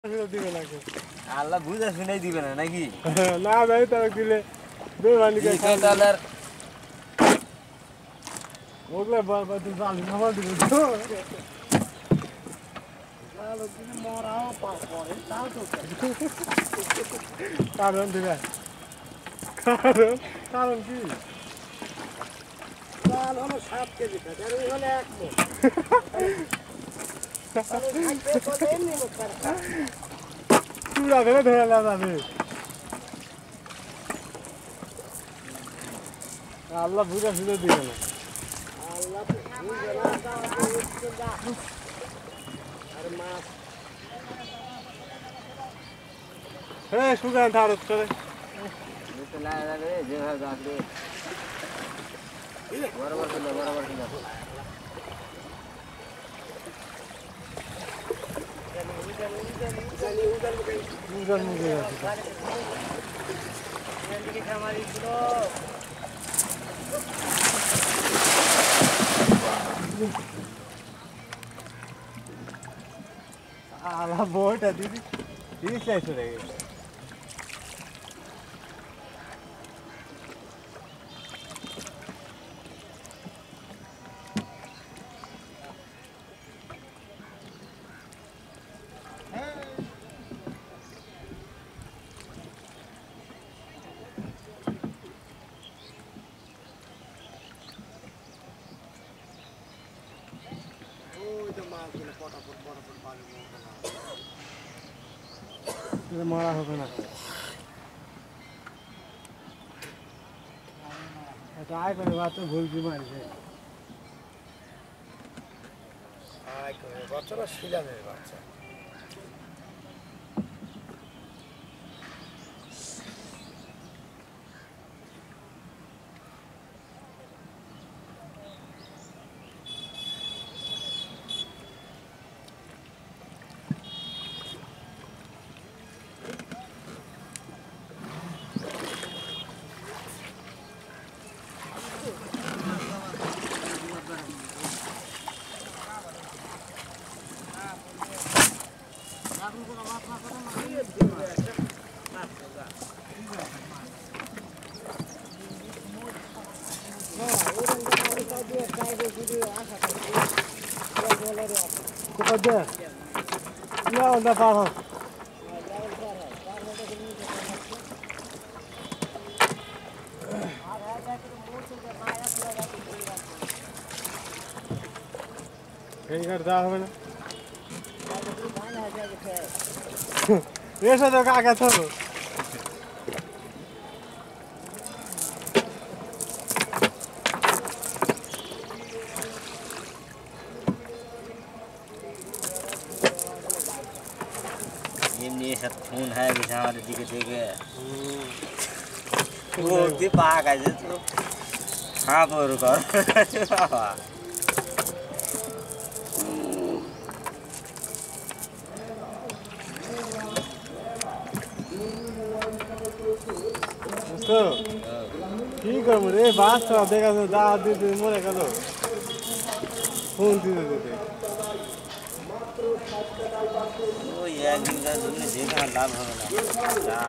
আল্লাহ বুঝা শুনাই দিবে না নাকি? না ভাই তার দিলে বেমানিকে তাহলে ওগুলো বাবা তো জানি না আমার দিবে তো আলো দিনে মরাও পাও পরে তাও তো কারণ দিবে কারণ কারণ কি চাল হলো 7 কেজি খায় আর ওই হলো 1 মণ তাহলে খাইতে বলে এমনি লোক করে চূড়া ধরে ধরে না যাবে আল্লাহ বুঝা শুনে দিবে না আল্লাহ বুঝে না দাও উঠতে দা আর মাছ সুগান থারত করে যেভাবে যাবে বরাবর ছিল উজান মুখে আছে এদিকে খামারি ছিল আল্লাহ বইটা দিদি দিদি চাইছো রে মারা হবে না এটা আয় করে বাচ্চা ভুল কি মারছে আয় করে বাচ্চারা শিলামের বাচ্চা কোথায় দে না না পার হোক এই ঘর দেওয়া হবে না এসে তো কাকা তো এমনি সব খুন হয়ে গেছে আমাদের দিকে থেকে ওকে পাক আছে তো হ্যাঁ বড় কর বাবা তো কি করবো রে বাচ্চা দেখা যাচ্ছে দা দিতে মরে গেল ফোন দিতে দিতে ওই একদিন যেখানে লাভ হবে না